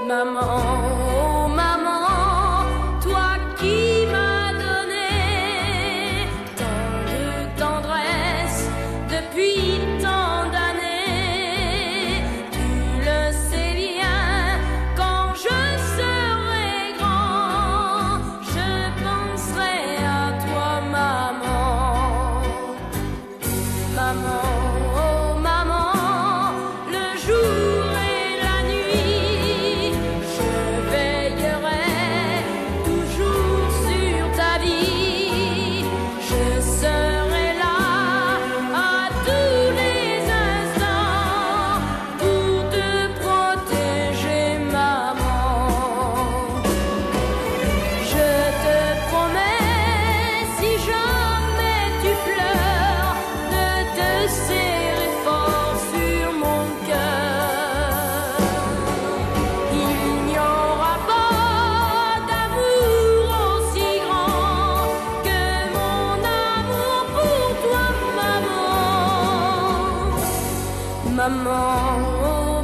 Maman, oh maman, toi qui m'as donné tant de tendresse depuis tant d'années, tu le sais bien, quand je serai grand, je penserai à toi, maman. Maman, oh maman, le jour et la nuit, je veillerai toujours sur ta vie. Je serai là à tous les instants pour te protéger, maman. Je te promets, si jamais tu pleures, de te serrer fort sur mon cœur. Il n'y aura pas d'amour aussi grand que mon amour pour toi, maman. Maman, oh